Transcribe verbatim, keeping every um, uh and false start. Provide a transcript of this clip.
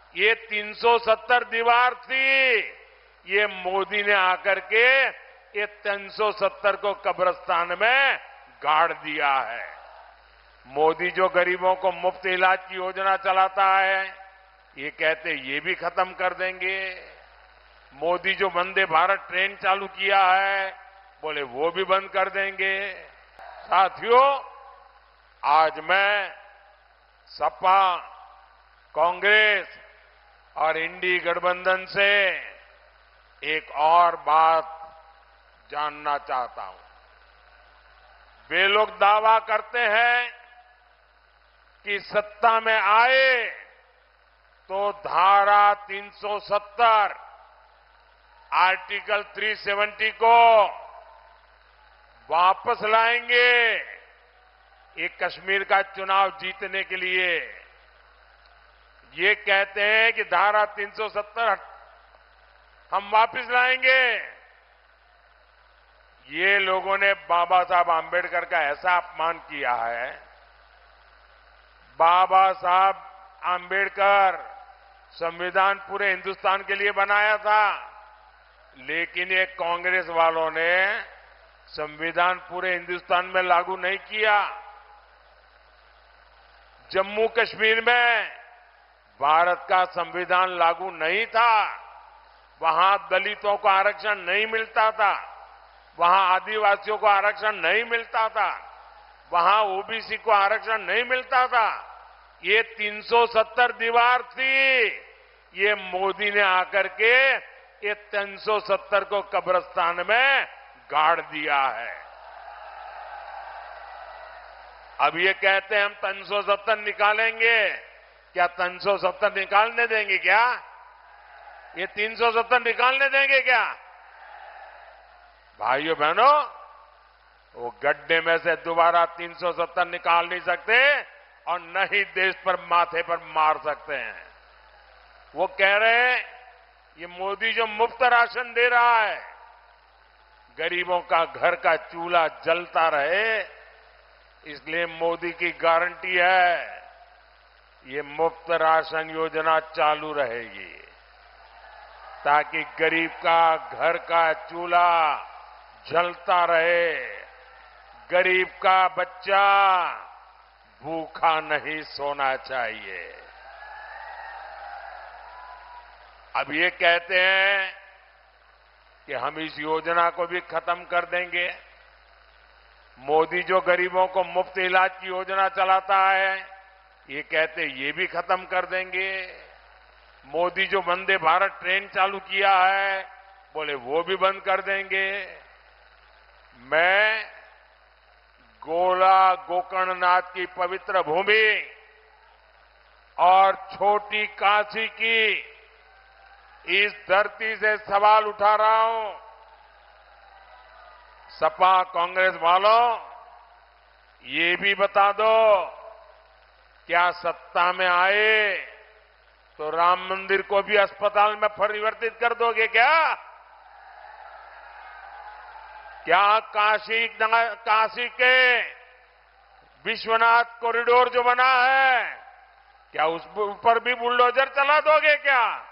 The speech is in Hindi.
ये तीन सौ सत्तर दीवार थी, ये मोदी ने आकर के ये तीन सौ सत्तर को कब्रिस्तान में गाड़ दिया है। मोदी जो गरीबों को मुफ्त इलाज की योजना चलाता है, ये कहते ये भी खत्म कर देंगे। मोदी जो वंदे भारत ट्रेन चालू किया है, बोले वो भी बंद कर देंगे। साथियों, आज मैं सपा, कांग्रेस और इंडी गठबंधन से एक और बात जानना चाहता हूं। वे लोग दावा करते हैं कि सत्ता में आए तो धारा तीन सौ सत्तर, आर्टिकल तीन सौ सत्तर को वापस लाएंगे, ये कश्मीर का चुनाव जीतने के लिए। ये कहते हैं कि धारा तीन सौ सत्तर हम वापस लाएंगे। ये लोगों ने बाबा साहब आंबेडकर का ऐसा अपमान किया है। बाबा साहब आंबेडकर संविधान पूरे हिंदुस्तान के लिए बनाया था, लेकिन ये कांग्रेस वालों ने संविधान पूरे हिंदुस्तान में लागू नहीं किया। जम्मू कश्मीर में भारत का संविधान लागू नहीं था, वहां दलितों को आरक्षण नहीं मिलता था, वहां आदिवासियों को आरक्षण नहीं मिलता था, वहां ओबीसी को आरक्षण नहीं मिलता था। ये तीन सौ सत्तर दीवार थी, ये मोदी ने आकर के ये तीन सौ सत्तर को कब्रिस्तान में गाड़ दिया है। अब ये कहते हैं हम तीन सौ सत्तर निकालेंगे। क्या तीन सौ सत्तर निकालने देंगे क्या? ये तीन सौ सत्तर निकालने देंगे क्या? भाइयों बहनों, वो गड्ढे में से दोबारा तीन सौ सत्तर निकाल नहीं सकते और न ही देश पर माथे पर मार सकते हैं। वो कह रहे हैं ये मोदी जो मुफ्त राशन दे रहा है, गरीबों का घर का चूल्हा जलता रहे, इसलिए मोदी की गारंटी है ये मुफ्त राशन योजना चालू रहेगी, ताकि गरीब का घर का चूल्हा जलता रहे, गरीब का बच्चा भूखा नहीं सोना चाहिए। अब ये कहते हैं कि हम इस योजना को भी खत्म कर देंगे। मोदी जो गरीबों को मुफ्त इलाज की योजना चलाता है, ये कहते ये भी खत्म कर देंगे। मोदी जो वंदे भारत ट्रेन चालू किया है, बोले वो भी बंद कर देंगे। मैं गोला गोकर्णनाथ की पवित्र भूमि और छोटी काशी की इस धरती से सवाल उठा रहा हूं। सपा कांग्रेस वालों, ये भी बता दो, क्या सत्ता में आए तो राम मंदिर को भी अस्पताल में परिवर्तित कर दोगे क्या? क्या काशी काशी के विश्वनाथ कॉरिडोर जो बना है, क्या उस पर भी बुलडोजर चला दोगे क्या?